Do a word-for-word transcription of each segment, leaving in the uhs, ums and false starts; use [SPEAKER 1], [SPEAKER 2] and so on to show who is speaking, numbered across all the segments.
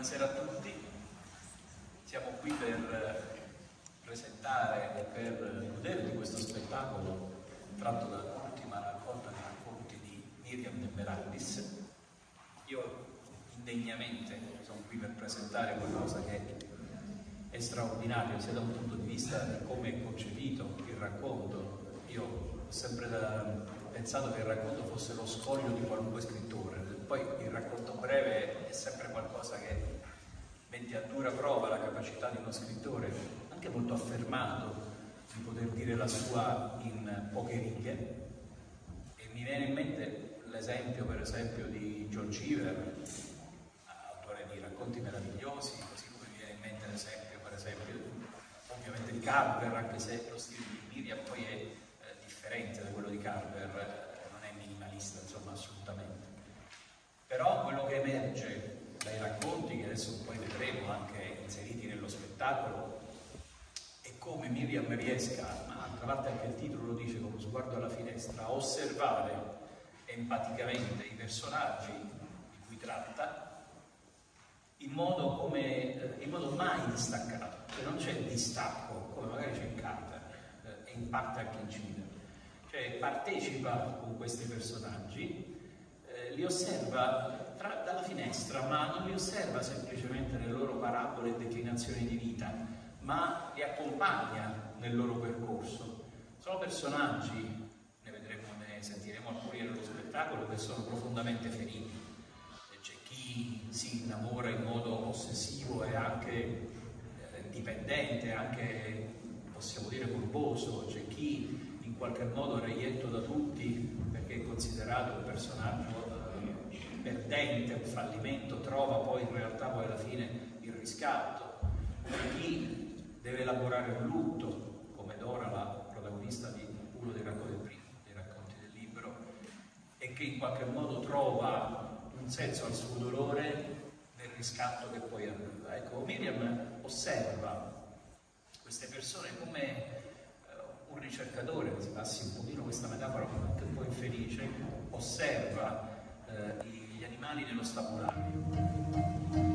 [SPEAKER 1] Buonasera a tutti, siamo qui per presentare e per godere di questo spettacolo tratto dall'ultima raccolta di racconti di Miriam De Berardis. Io indegnamente sono qui per presentare qualcosa che è straordinario sia da un punto di vista di come è concepito il racconto. Io ho sempre da, pensato che il racconto fosse lo scoglio di qualunque scrittore, poi il racconto breve è sempre qualcosa che mette a dura prova la capacità di uno scrittore, anche molto affermato, di poter dire la sua in poche righe. E mi viene in mente l'esempio, per esempio, di John Cheever, autore di racconti meravigliosi, così come mi viene in mente l'esempio, per esempio, ovviamente di Carver, anche se lo stile di Miriam poi è eh, differente da quello di Carver, eh, non è minimalista, insomma, assolutamente. Però quello che emerge dai racconti, che adesso poi vedremo anche inseriti nello spettacolo, è come Miriam riesca, ma d'altra parte anche il titolo lo dice, con lo sguardo alla finestra, a osservare empaticamente i personaggi di cui tratta in modo, come, in modo mai distaccato, cioè non c'è distacco come magari c'è in Carver eh, e in parte anche in Cheever, cioè partecipa con questi personaggi, eh, li osserva tra, dalla finestra, ma non li osserva semplicemente nelle loro parabole e declinazioni di vita, ma li accompagna nel loro percorso. Sono personaggi, ne vedremo, ne sentiremo alcuni nello spettacolo, che sono profondamente feriti. C'è chi si innamora in modo ossessivo e anche eh, dipendente, anche possiamo dire morboso, c'è chi in qualche modo reietto da tutti perché è considerato un personaggio eh, perdente, un fallimento, trova poi in realtà poi alla fine il riscatto, c'è chi deve elaborare un lutto, come Dora, la protagonista di uno dei racconti, dei racconti del libro, e che in qualche modo trova un senso al suo dolore nel riscatto che poi arriva. Ecco, Miriam osserva queste persone come un ricercatore, mi si passi un pochino questa metafora anche un po' infelice, osserva eh, gli animali nello stabulario.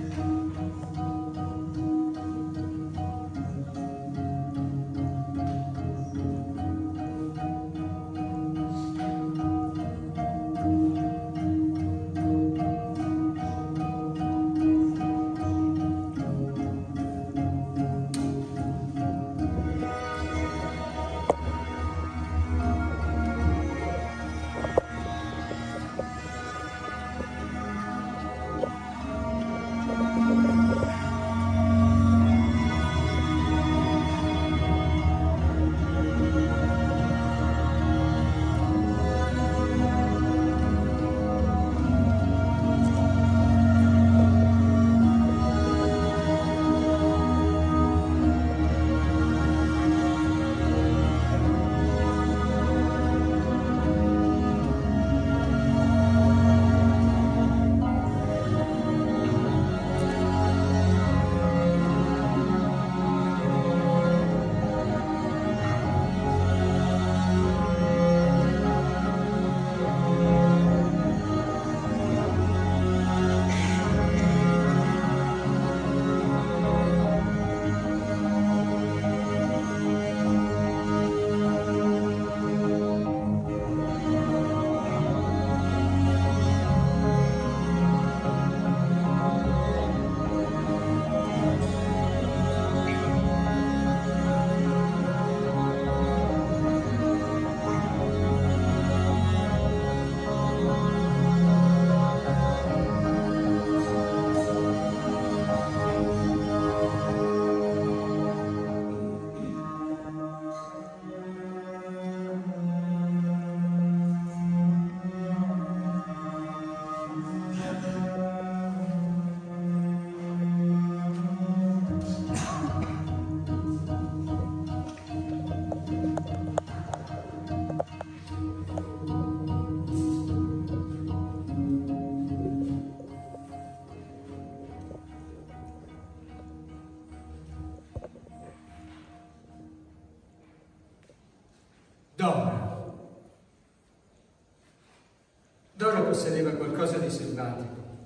[SPEAKER 2] Dora. Dora possedeva qualcosa di selvatico,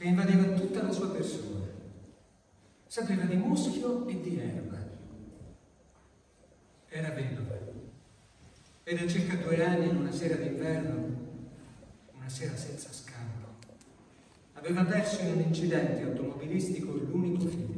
[SPEAKER 2] che invadeva tutta la sua persona. Sapeva di muschio e di erba. Era vedova. E da circa due anni, in una sera d'inverno, una sera senza scampo, aveva perso in un incidente automobilistico l'unico figlio.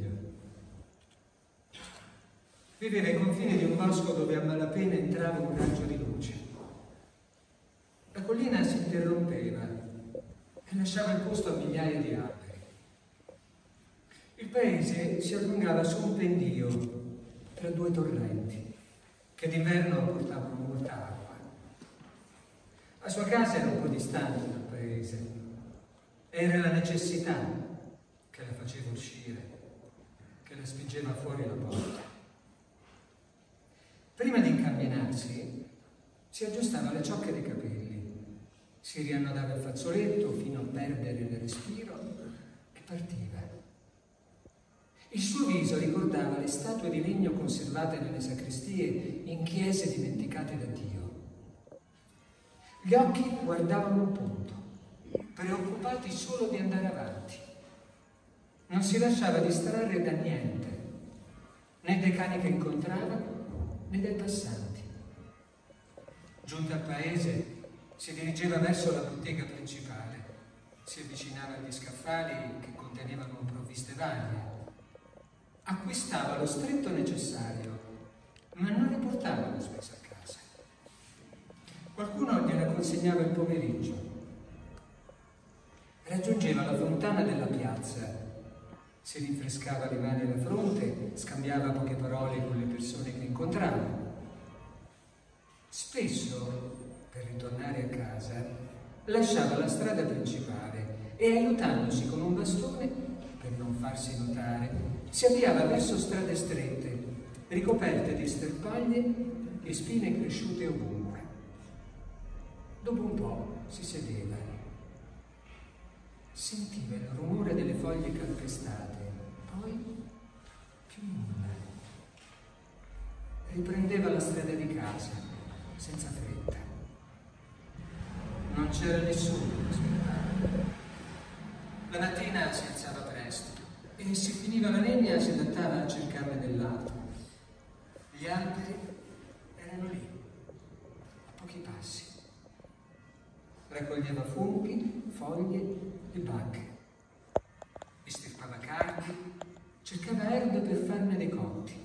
[SPEAKER 2] Viveva ai confini di un bosco dove a malapena entrava un raggio di luce. La collina si interrompeva e lasciava il posto a migliaia di alberi. Il paese si allungava su un pendio tra due torrenti che d'inverno portavano molta acqua. La sua casa era un po' distante dal paese. Era la necessità che la faceva uscire, che la spingeva fuori la porta. Prima di incamminarsi, si aggiustava le ciocche dei capelli, si riannodava il fazzoletto fino a perdere il respiro e partiva. Il suo viso ricordava le statue di legno conservate nelle sacrestie in chiese dimenticate da Dio. Gli occhi guardavano un punto, preoccupati solo di andare avanti. Non si lasciava distrarre da niente, né dai cani che incontrava, né dai passanti. Giunta al paese, si dirigeva verso la bottega principale, si avvicinava agli scaffali che contenevano provviste varie. Acquistava lo stretto necessario, ma non riportava la spesa a casa. Qualcuno gliela consegnava il pomeriggio. Raggiungeva la fontana della piazza, si rinfrescava le mani alla fronte, scambiava poche parole con le persone che incontrava. Spesso, per ritornare a casa, lasciava la strada principale e, aiutandosi con un bastone per non farsi notare, si avviava verso strade strette, ricoperte di sterpaglie e spine cresciute ovunque. Dopo un po' si sedeva. Sentiva il rumore delle foglie calpestate, poi più nulla. Riprendeva la strada di casa, senza fretta. Non c'era nessuno che aspettava. La mattina si alzava presto e si finiva la legna e si adattava a cercarne dell'altro. Gli alberi erano lì, a pochi passi. Raccoglieva funghi, foglie e bacche. Estirpava cardi, cercava erbe per farne dei cotti.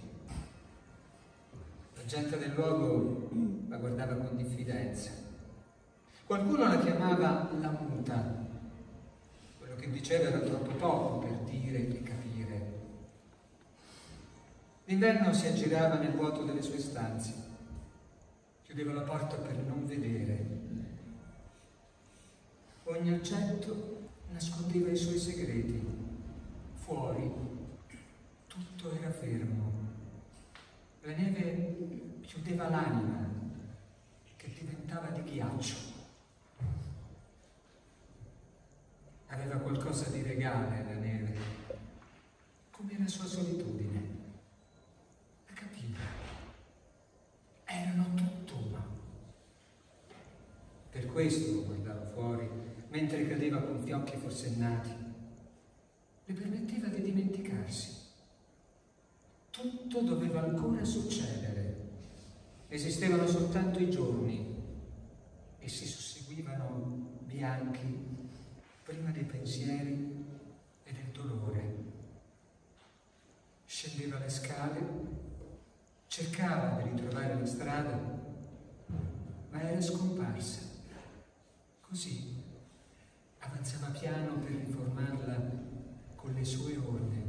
[SPEAKER 2] La gente del luogo la guardava con diffidenza. Qualcuno la chiamava la muta. Quello che diceva era troppo poco per dire e capire. D'inverno si aggirava nel vuoto delle sue stanze. Chiudeva la porta per non vedere. Ogni oggetto nascondeva i suoi segreti. Fuori tutto era fermo. La neve chiudeva l'anima, che diventava di ghiaccio. Aveva qualcosa di regale la neve, come la sua solitudine. La capiva. Erano tutt'uno. Per questo lo guardava fuori, mentre cadeva con fiocchi forsennati. Le permetteva di dimenticarsi. Tutto doveva ancora succedere. Esistevano soltanto i giorni e si susseguivano bianchi prima dei pensieri e del dolore. Scendeva le scale, cercava di ritrovare la strada, ma era scomparsa. Così avanzava piano per riformarla con le sue orme.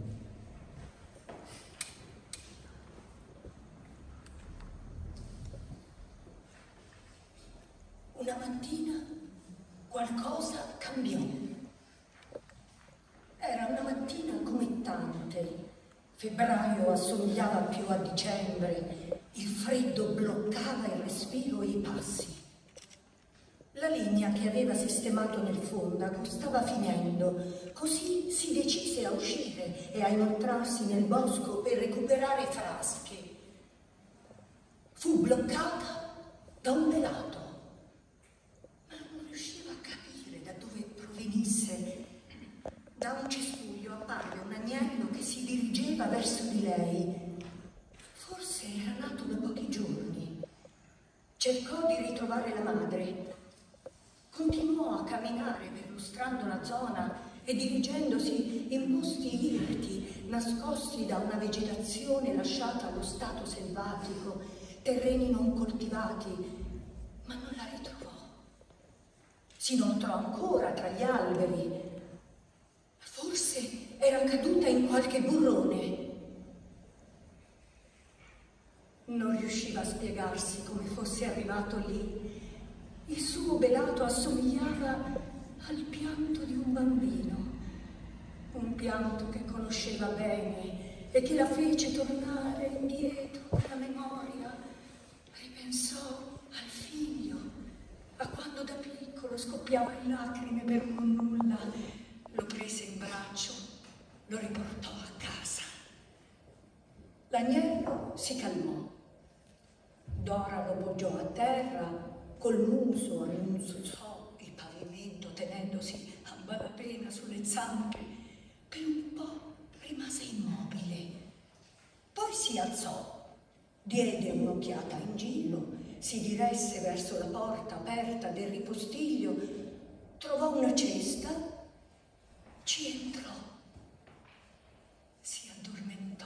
[SPEAKER 3] Una mattina qualcosa cambiò. Era una mattina come tante. Febbraio assomigliava più a dicembre, il freddo bloccava il respiro e i passi. La legna che aveva sistemato nel fondaco stava finendo, così si decise a uscire e a inoltrarsi nel bosco per recuperare frasche. Fu bloccata da un pelato, ma non riusciva a capire da dove provenisse Da un cespuglio apparve un agnello che si dirigeva verso di lei. Forse era nato da pochi giorni. Cercò di ritrovare la madre. Continuò a camminare perlustrando la zona e dirigendosi in posti irti, nascosti da una vegetazione lasciata allo stato selvatico, terreni non coltivati, ma non la ritrovò. Si inoltrò ancora tra gli alberi. Forse era caduta in qualche burrone. Non riusciva a spiegarsi come fosse arrivato lì. Il suo belato assomigliava al pianto di un bambino, un pianto che conosceva bene e che la fece tornare indietro con la memoria. Ripensò al figlio, a quando da piccolo scoppiava in lacrime per un nulla. Lo prese in braccio, lo riportò a casa. L'agnello si calmò. Dora lo poggiò a terra, col muso annunziò il pavimento, tenendosi a malapena sulle zampe. Per un po' rimase immobile. Poi si alzò, diede un'occhiata in giro, si diresse verso la porta aperta del ripostiglio, trovò una cesta, ci entrò, si addormentò.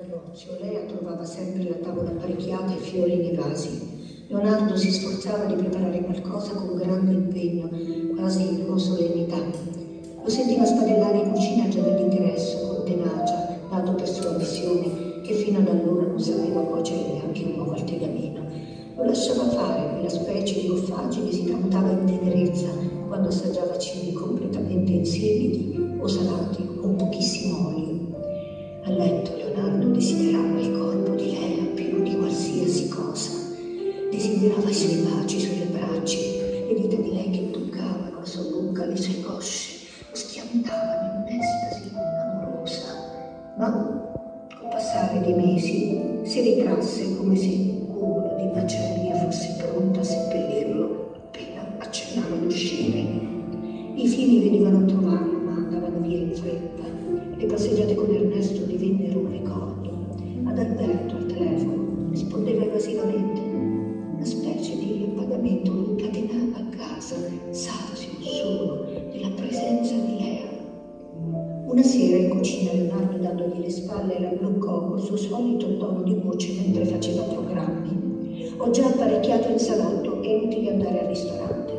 [SPEAKER 3] negozio, Lea trovava sempre la tavola apparecchiata e fiori nei vasi. Leonardo si sforzava di preparare qualcosa con grande impegno, quasi con solennità. Lo sentiva spadellare in cucina già dall'ingresso, con tenacia, dato per sua missione, che fino ad allora non sapeva cuocere neanche un uovo al tegamino. Lo lasciava fare, quella specie di goffaggine si tramutava in tenerezza quando assaggiava cibi completamente insipidi o salati con pochissimo olio. A letto Leonardo desiderava il corpo di Lea più di qualsiasi cosa. Desiderava i suoi baci sulle braccia, le dita di lei che toccavano la sua bocca, le sue cosce, lo schiantavano in un'estasi amorosa. Ma col passare dei mesi si ritrasse come se un cumulo di macerie fosse pronta a seppellirlo appena accennava ad uscire. I figli venivano a trovarlo, ma andavano via in fretta. Le passeggiate con Ernesto divennero un ricordo. Ad Alberto al telefono rispondeva evasivamente. Una specie di appagamento lo incatenava a casa, sazio solo della presenza di Lea. Una sera in cucina Leonardo, dandogli le spalle, la bloccò col suo solito tono di voce mentre faceva programmi. Ho già apparecchiato il salotto, è inutile andare al ristorante.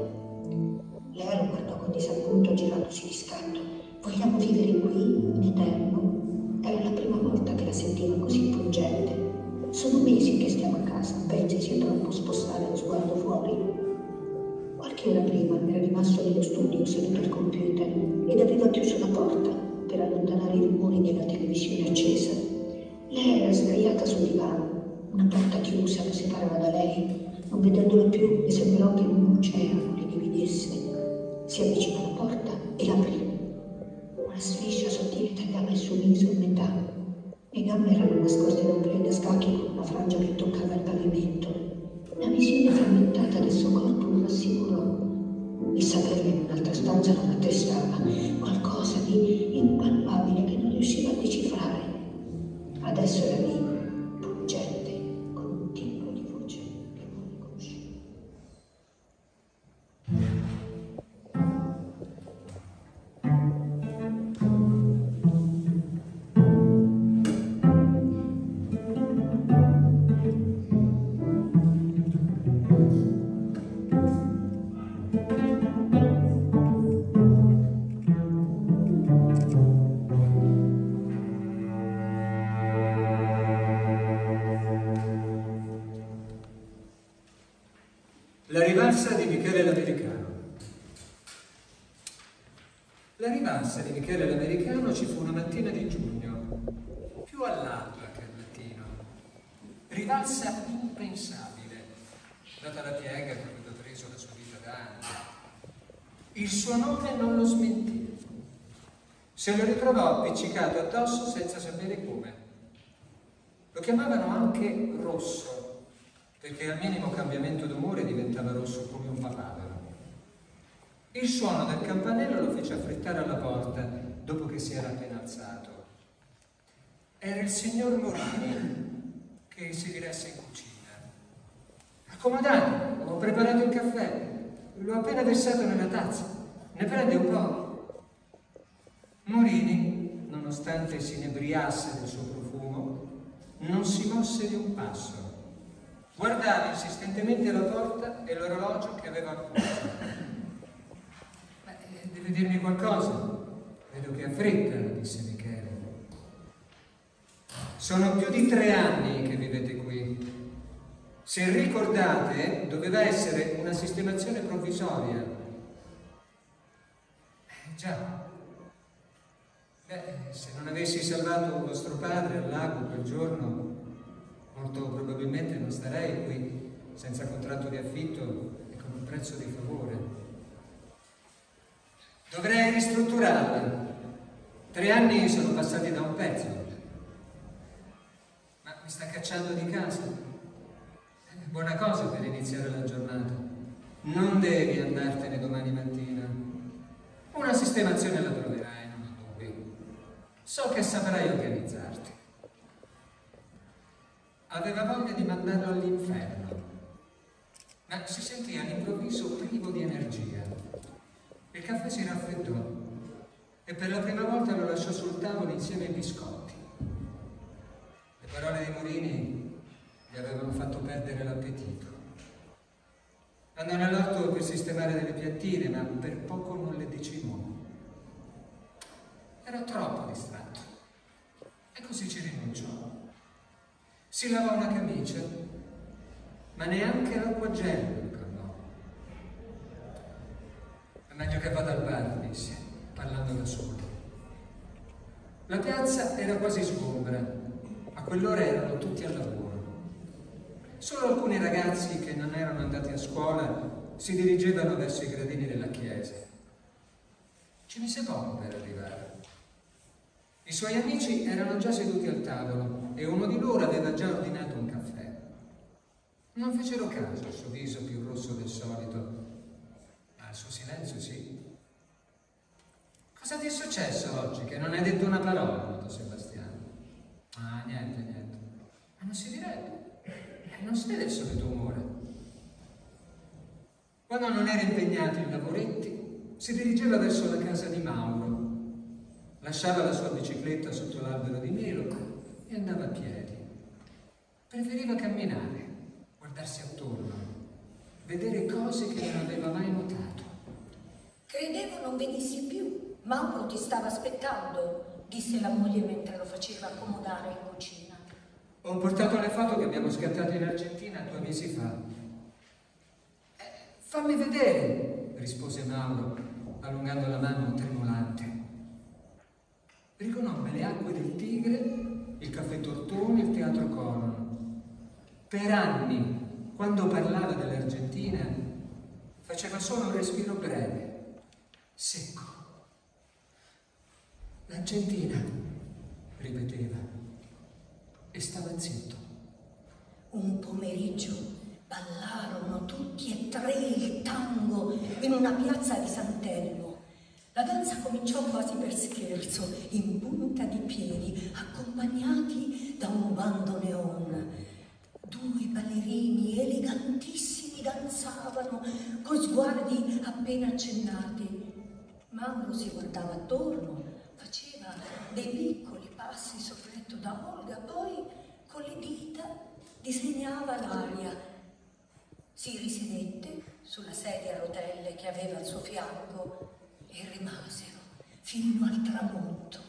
[SPEAKER 3] Lea lo guardò con disappunto girandosi di scatto. Vogliamo vivere qui, in eterno? Era la prima volta che la sentiva così pungente. Sono mesi che stiamo a casa, pensi sia troppo spostare lo sguardo fuori? Qualche ora prima era rimasto nello studio seduto al computer ed aveva chiuso la porta per allontanare i rumori della televisione accesa. Lei era sdraiata sul divano, una porta chiusa lo separava da lei. Non vedendola più, le sembrò che un oceano li dividesse. Si avvicinò alla porta e l'aprì. Una striscia sottile tagliava il suo viso a metà. Le gambe erano nascoste da un paio da scacchi con una frangia che toccava il pavimento. La visione frammentata del suo corpo lo rassicurò. Il saperlo in un'altra stanza non attestava qualcosa di impalpabile che non riusciva a decifrare. Adesso era lì, pungente, con un timbro di voce che non riconosceva.
[SPEAKER 2] La rivalsa di Michele l'Americano. La rivalsa di Michele l'Americano ci fu una mattina di giugno, più all'alba che al mattino. Rivalsa impensabile, data la piega che aveva preso la sua vita da anni. Il suo nome non lo smentì. Se lo ritrovò appiccicato addosso senza sapere come. Lo chiamavano anche Rosso, perché al minimo cambiamento d'umore diventava rosso come un papavero. Il suono del campanello lo fece affrettare alla porta dopo che si era appena alzato. Era il signor Morini che si diresse in cucina. Accomodate, ho preparato il caffè, l'ho appena versato nella tazza, ne prende un po'? Morini, nonostante si inebriasse del suo profumo, non si mosse di un passo. Guardava insistentemente la porta e l'orologio che aveva al polso. Beh, deve dirmi qualcosa. Vedo che ha fretta, disse Michele. Sono più di tre anni che vivete qui. Se ricordate, doveva essere una sistemazione provvisoria. Eh, già. Beh, se non avessi salvato vostro padre al lago quel giorno, molto probabilmente non starei qui senza contratto di affitto e con un prezzo di favore. Dovrei ristrutturarla. Tre anni sono passati da un pezzo. Ma mi sta cacciando di casa? Buona cosa per iniziare la giornata. Non devi andartene domani mattina. Una sistemazione la troverai, non dubbi. So che saprai organizzarti. Aveva voglia di mandarlo all'inferno, ma si sentì all'improvviso privo di energia. Il caffè si raffreddò e per la prima volta lo lasciò sul tavolo insieme ai biscotti. parole di Morini gli avevano fatto perdere l'appetito. Andò nell'orto per sistemare delle piantine, ma per poco non le decimò. Era troppo distratto e così ci rinunciò. Si lavò una camicia, ma neanche l'acqua gelida lo calmò. È meglio che vada al bar, disse, parlando da solo. La piazza era quasi sgombra, a quell'ora erano tutti al lavoro. Solo alcuni ragazzi che non erano andati a scuola si dirigevano verso i gradini della chiesa. Ci mise poco per arrivare. I suoi amici erano già seduti al tavolo e uno di loro aveva già ordinato un caffè. Non fecero caso al suo viso più rosso del solito, ma al suo silenzio sì. Cosa ti è successo oggi che non hai detto una parola, notò Sebastiano. Ah, niente, niente. Ma non si direbbe. Eh, non si vede il solito umore. Quando non era impegnato in lavoretti, si dirigeva verso la casa di Mauro. Lasciava la sua bicicletta sotto l'albero di melo e andava a piedi. Preferiva camminare, guardarsi attorno, vedere cose che non aveva mai notato.
[SPEAKER 3] Credevo non venissi più. Mauro ti stava aspettando, disse la moglie mentre lo faceva accomodare in cucina.
[SPEAKER 2] Ho portato le foto che abbiamo scattato in Argentina due mesi fa. Eh, fammi vedere, rispose Mauro, allungando la mano tremolante. Riconobbe le acque del Tigre, il caffè Tortoni, il teatro Colón. Per anni, quando parlava dell'Argentina, faceva solo un respiro breve, secco. L'Argentina, ripeteva, e stava zitto.
[SPEAKER 3] Un pomeriggio ballarono tutti e tre il tango in una piazza di Santelmo. La danza cominciò quasi per scherzo, in punta di piedi, accompagnati da un bando neon. Due ballerini elegantissimi danzavano, con sguardi appena accennati. Mauro si guardava attorno, faceva dei piccoli passi sorretto da Olga, poi con le dita disegnava l'aria. Si risedette sulla sedia a rotelle che aveva al suo fianco e rimasero fino al tramonto.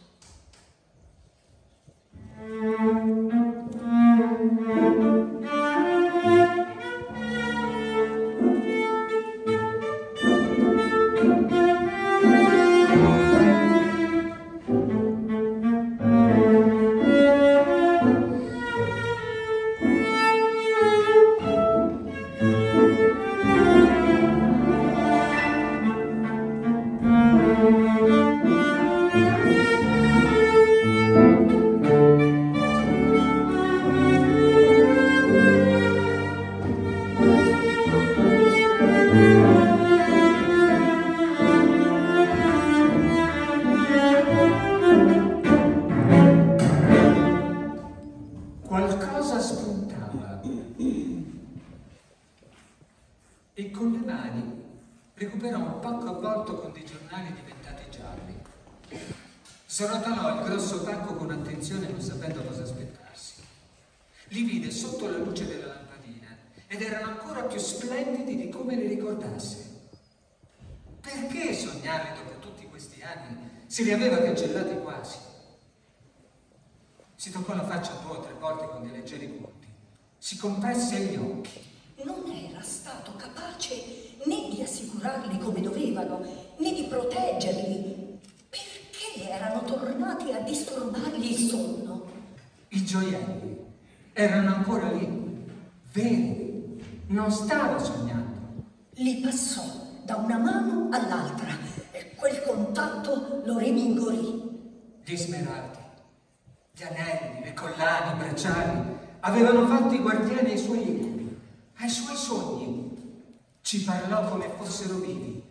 [SPEAKER 2] Qualcosa spuntava e con le mani recuperò un pacco avvolto con dei giornali diventati gialli. Srotolò il grosso pacco con attenzione, non sapendo cosa aspettarsi. Li vide sotto la luce della lampadina ed erano ancora più splendidi di come li ricordasse. Perché sognarli dopo tutti questi anni se li aveva cancellati quasi? Si toccò la faccia due o tre volte con dei leggeri punti. Si compresse gli occhi.
[SPEAKER 3] Non era stato capace né di assicurarli come dovevano, né di proteggerli. Perché erano tornati a disturbargli il sonno?
[SPEAKER 2] I gioielli erano ancora lì, veri, non stava sognando.
[SPEAKER 3] Li passò da una mano all'altra e quel contatto lo rimingorì.
[SPEAKER 2] Gli smeraldi, gli anelli, le collane, i bracciali avevano fatto i guardiani ai suoi incubi, ai suoi sogni. Ci parlò come fossero vivi.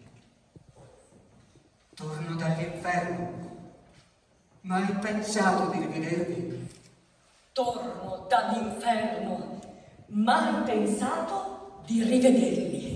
[SPEAKER 2] Torno dall'inferno. Mai pensato di rivedervi?
[SPEAKER 3] Torno dall'inferno. Mai pensato di rivederli.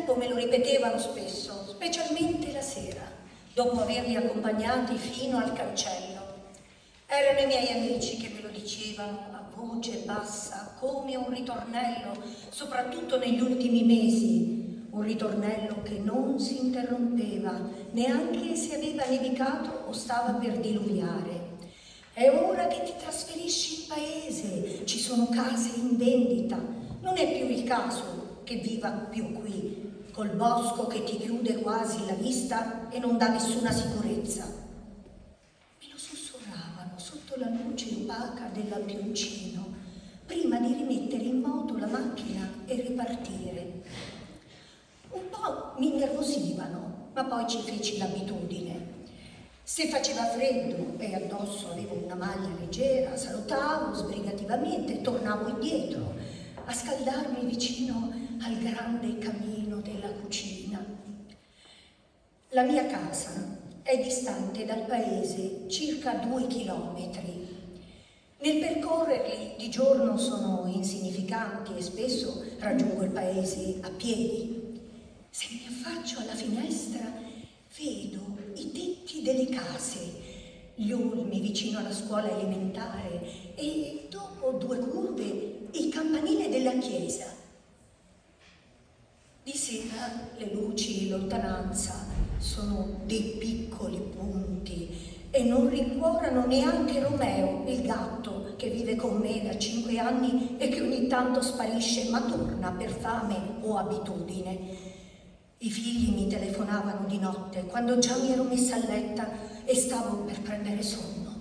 [SPEAKER 3] tempo me lo ripetevano spesso, specialmente la sera, dopo averli accompagnati fino al cancello. Erano i miei amici che me lo dicevano a voce bassa, come un ritornello, soprattutto negli ultimi mesi, un ritornello che non si interrompeva, neanche se aveva nevicato o stava per diluviare. È ora che ti trasferisci in paese, ci sono case in vendita, non è più il caso che viva più qui, col bosco che ti chiude quasi la vista e non dà nessuna sicurezza. Me lo sussurravano sotto la luce opaca del lampioncino, prima di rimettere in moto la macchina e ripartire. Un po' mi innervosivano, ma poi ci feci l'abitudine. Se faceva freddo e addosso avevo una maglia leggera, salutavo sbrigativamente e tornavo indietro a scaldarmi vicino al grande camino della cucina. La mia casa è distante dal paese circa due chilometri. Nel percorrerli di giorno sono insignificanti e spesso raggiungo il paese a piedi. Se mi affaccio alla finestra vedo i tetti delle case, gli olmi vicino alla scuola elementare e dopo due curve il campanile della chiesa. Di sera le luci in lontananza sono dei piccoli punti e non rincuorano neanche Romeo, il gatto che vive con me da cinque anni e che ogni tanto sparisce ma torna per fame o abitudine. I figli mi telefonavano di notte quando già mi ero messa a letta e stavo per prendere sonno.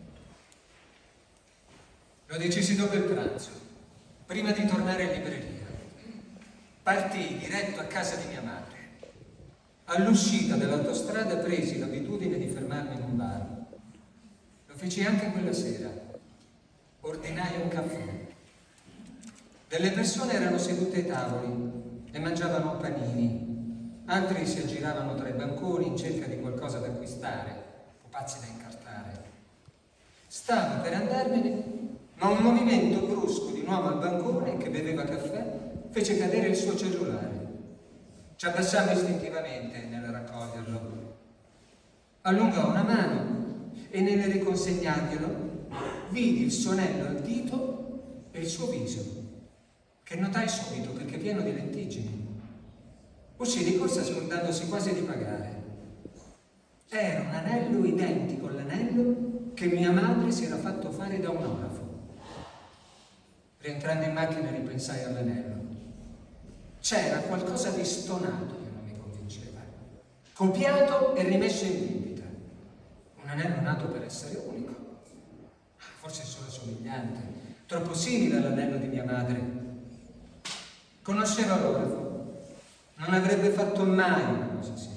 [SPEAKER 2] Lo decisi dopo il pranzo, prima di tornare in libreria. Partii diretto a casa di mia madre. All'uscita dell'autostrada presi l'abitudine di fermarmi in un bar. Lo feci anche quella sera. Ordinai un caffè. Delle persone erano sedute ai tavoli e mangiavano panini. Altri si aggiravano tra i banconi in cerca di qualcosa da acquistare, pupazzi da incartare. Stavo per andarmene, ma un movimento brusco di un uomo al bancone che beveva caffè fece cadere il suo cellulare. Ci abbassammo istintivamente nel raccoglierlo. Allungò una mano e nel riconsegnarglielo vidi il suonello al dito e il suo viso, che notai subito perché pieno di lentiggini. Uscì di corsa scordandosi quasi di pagare. Era un anello identico all'anello che mia madre si era fatto fare da un orafo. Rientrando in macchina ripensai all'anello. C'era qualcosa di stonato che non mi convinceva. Copiato e rimesso in vendita. Un anello nato per essere unico. Forse solo somigliante. Troppo simile all'anello di mia madre. Conosceva l'orafo. Non avrebbe fatto mai una cosa simile.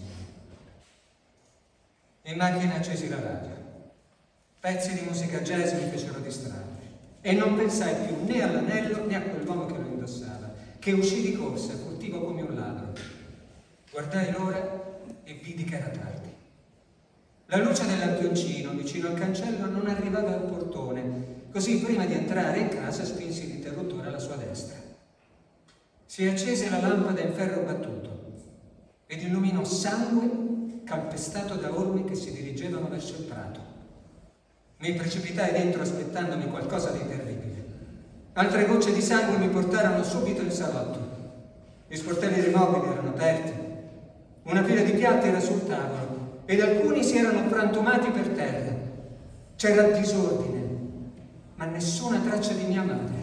[SPEAKER 2] In macchina accesi la radio. Pezzi di musica jazz mi fecero distrarre e non pensai più né all'anello né a quell'uomo che lo indossava, che uscì di corsa, furtivo come un ladro. Guardai l'ora e vidi che era tardi. La luce del lampioncino vicino al cancello non arrivava al portone, così prima di entrare in casa spinsi l'interruttore alla sua destra. Si accese la lampada in ferro battuto ed illuminò sangue calpestato da ormi che si dirigevano verso il prato. Mi precipitai dentro aspettandomi qualcosa di terribile. Altre gocce di sangue mi portarono subito in salotto. Gli sportelli dei mobili erano aperti, una pila di piatti era sul tavolo ed alcuni si erano frantumati per terra. C'era disordine, ma nessuna traccia di mia madre.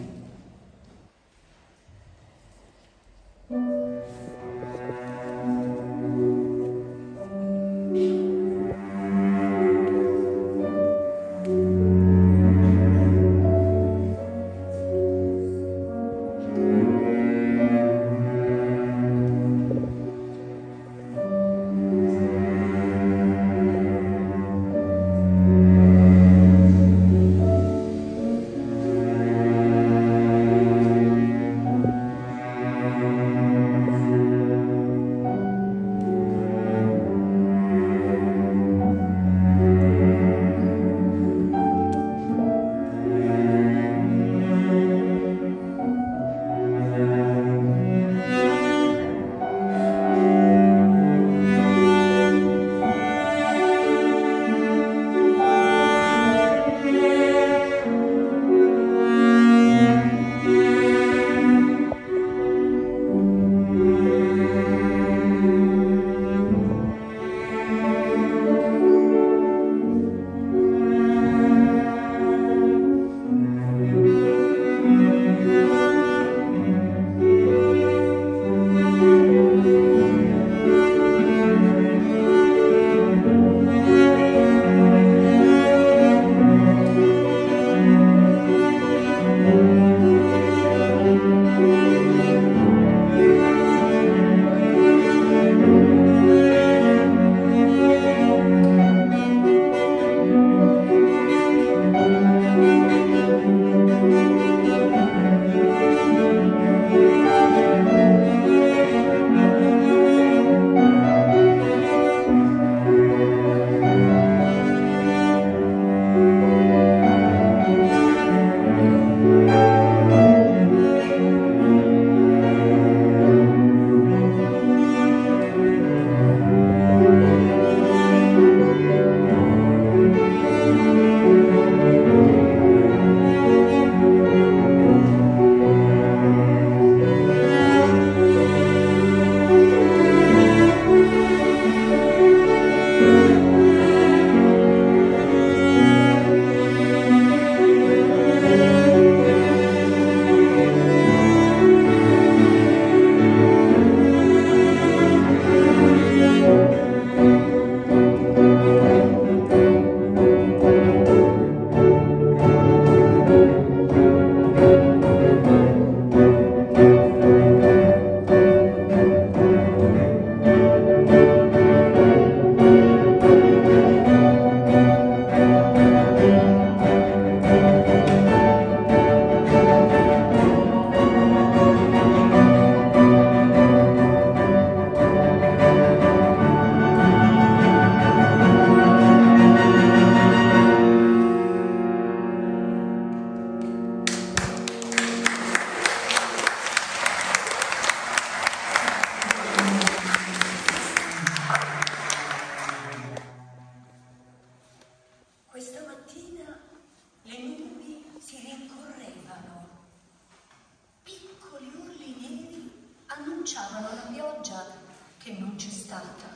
[SPEAKER 3] c'è stata.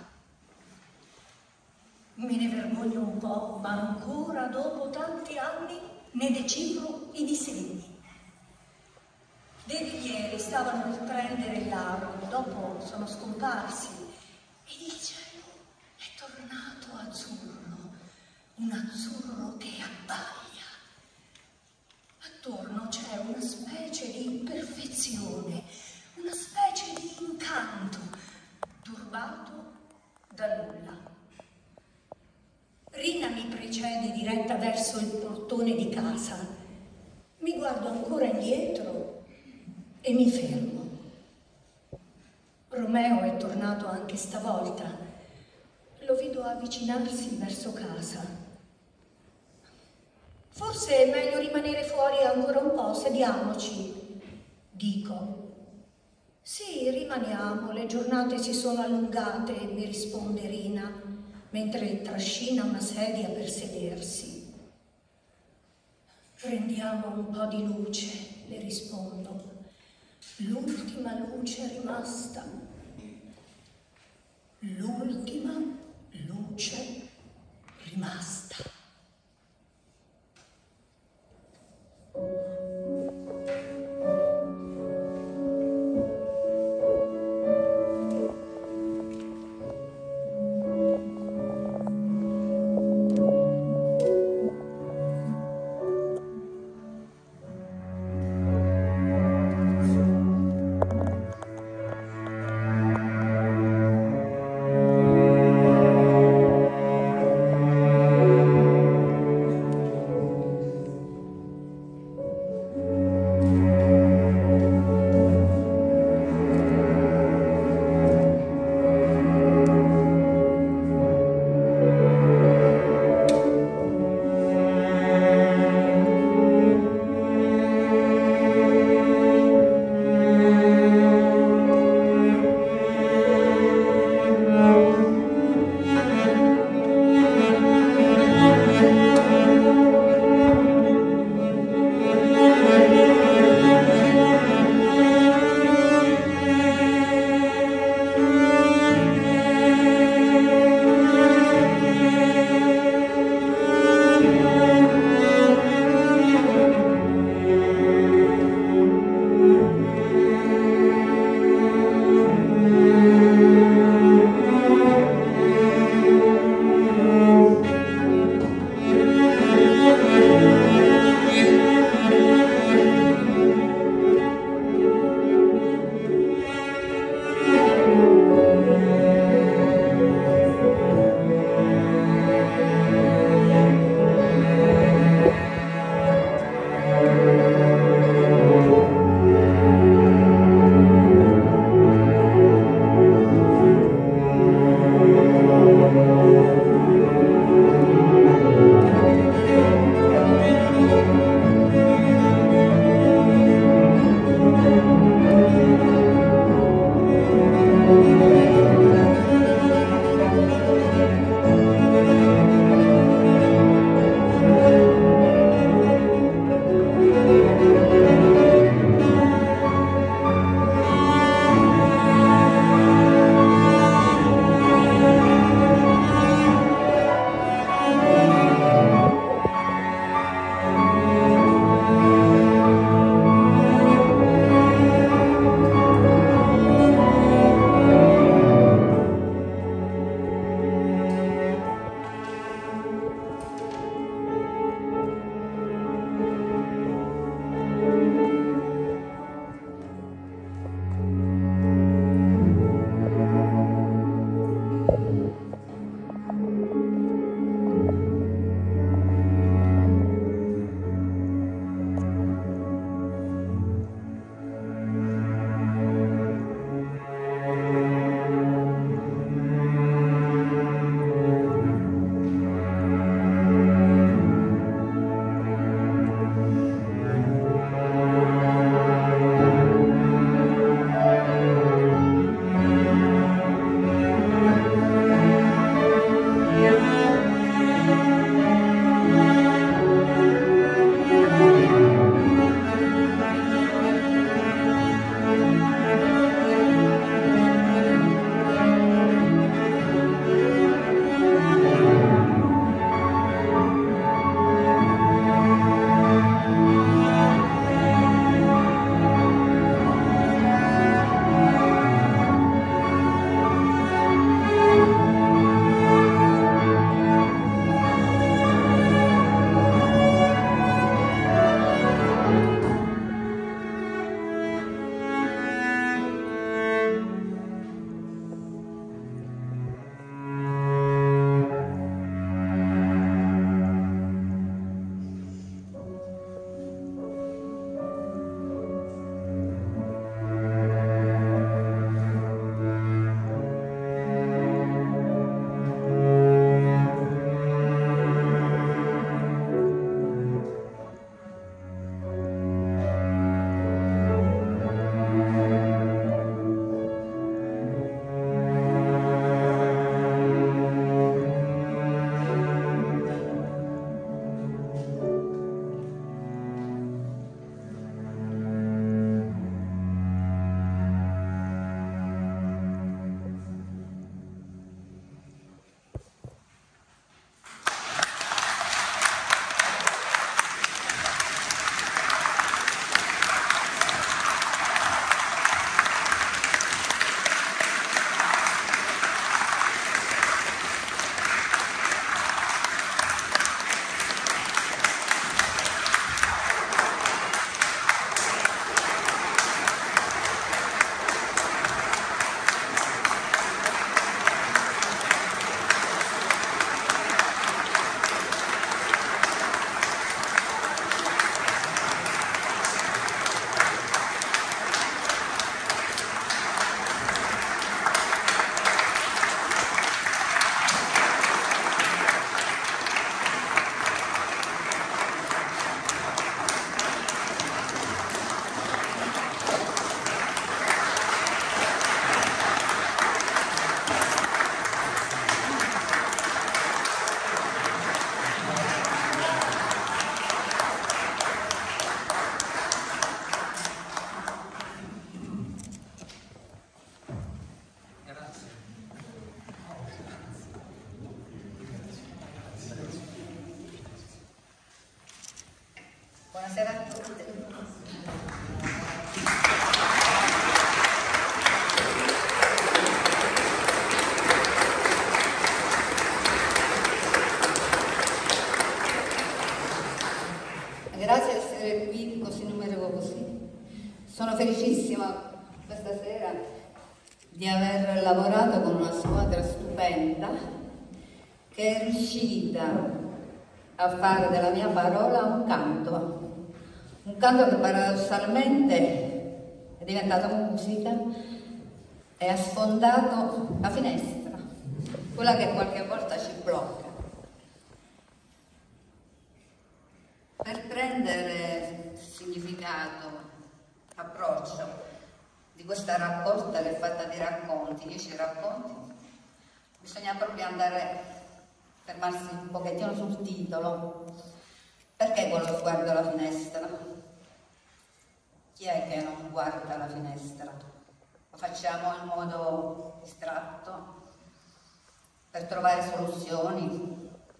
[SPEAKER 3] Me ne vergogno un po', ma ancora dopo tanti anni ne decifro i disegni. Dei rivieri stavano per prendere il lago, dopo sono scomparsi e il cielo è tornato azzurro, un azzurro che abbaglia. Attorno c'è una specie di perfezione, una specie di incanto, turbato da nulla. Rina mi precede diretta verso il portone di casa. Mi guardo ancora indietro e mi fermo. Romeo è tornato anche stavolta. Lo vedo avvicinarsi verso casa. Forse è meglio rimanere fuori ancora un po', sediamoci, dico. Sì, rimaniamo, le giornate si sono allungate, mi risponde Rina, mentre trascina una sedia per sedersi. Prendiamo un po' di luce, le rispondo. L'ultima luce rimasta. L'ultima luce rimasta.
[SPEAKER 2] Thank you.
[SPEAKER 4] Grazie di essere qui così numerosi. Sono felicissima questa sera di aver lavorato con una squadra stupenda che è riuscita a fare della mia parola un canto, un canto che paradossalmente è diventato musica e ha sfondato la finestra, quella che qualche volta ci blocca. Per prendere significato, approccio di questa raccolta che è fatta di racconti, dieci racconti, bisogna proprio andare, fermarsi un pochettino sul titolo. Perché quello sguardo alla finestra? Chi è che non guarda la finestra? Lo facciamo in modo distratto, per trovare soluzioni,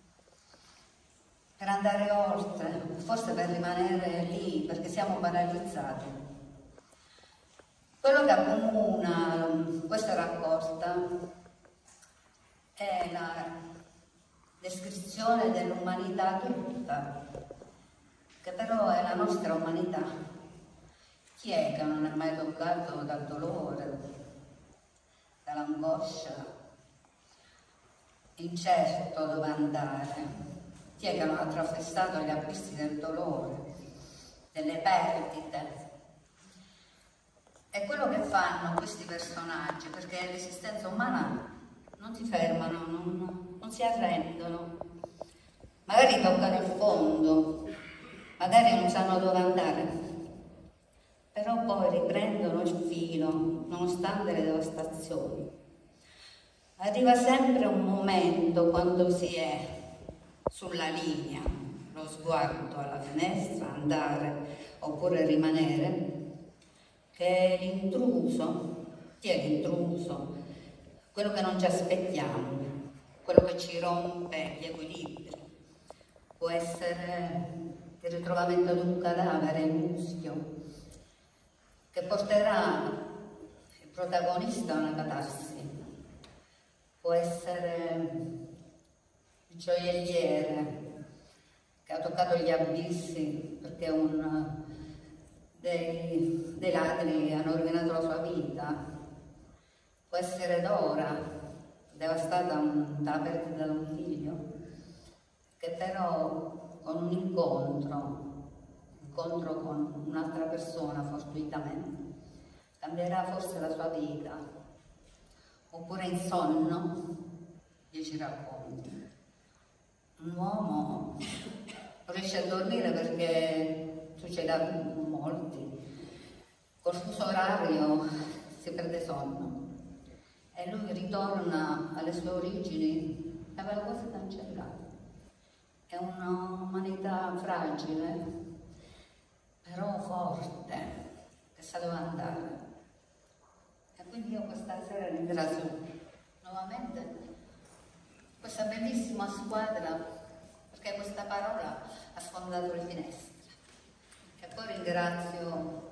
[SPEAKER 4] per andare oltre, forse per rimanere lì, perché siamo paralizzati. Quello che accomuna questa raccolta è la descrizione dell'umanità tutta, che però è la nostra umanità. Chi è che non è mai toccato dal dolore, dall'angoscia, incerto dove andare? Chi è che non ha trafestato gli abissi del dolore, delle perdite? È quello che fanno questi personaggi, perché l'esistenza umana non si fermano, non, non si arrendono. Magari toccano il fondo, magari non sanno dove andare, però poi riprendono il filo, nonostante le devastazioni. Arriva sempre un momento quando si è sulla linea, lo sguardo alla finestra, andare oppure rimanere, che l'intruso, chi è l'intruso? Quello che non ci aspettiamo, quello che ci rompe gli equilibri. Può essere il ritrovamento di un cadavere, il muschio, che porterà il protagonista a una catarsi. Può essere il gioielliere che ha toccato gli abissi perché un, dei, dei ladri hanno rovinato la sua vita. Può essere Dora, devastata dalla perdita di un figlio, che però con un incontro, incontro con un'altra persona fortuitamente, cambierà forse la sua vita. Oppure in sonno, dieci racconti. Un uomo non riesce a dormire perché succede a molti, col fuso orario si perde sonno e lui ritorna alle sue origini e aveva quasi cancellato. È un'umanità fragile, però forte, che sa dove andare. E quindi io questa sera ringrazio nuovamente questa bellissima squadra, perché questa parola ha sfondato le finestre. E poi ringrazio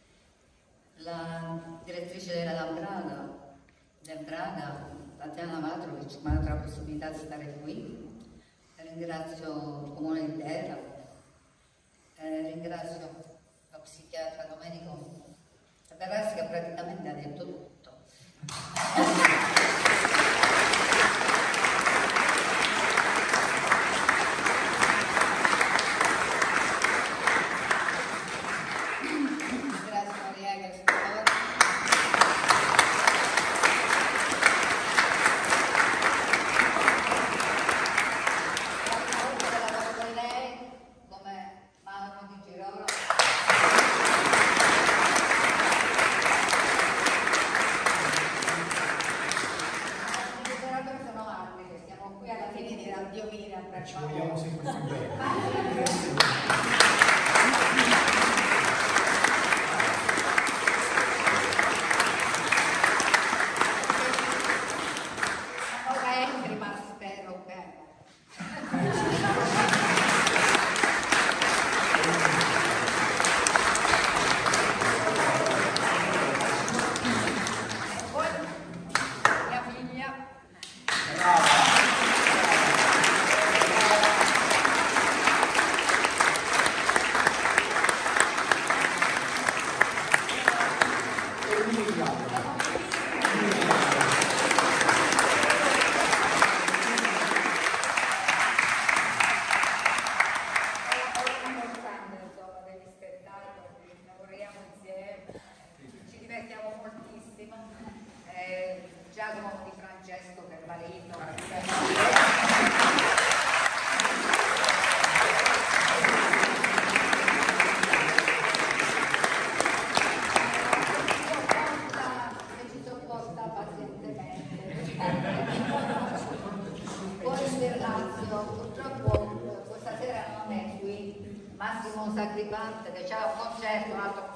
[SPEAKER 4] la direttrice della Braga, del Braga, Tatiana Matrovic, che mi ha dato la possibilità di stare qui. E ringrazio il comune intero, e ringrazio lo psichiatra Domenico Ferrazzi, che praticamente ha detto tutto. purtroppo questa sera non è qui Massimo Sacripante che c'ha un concerto, un altro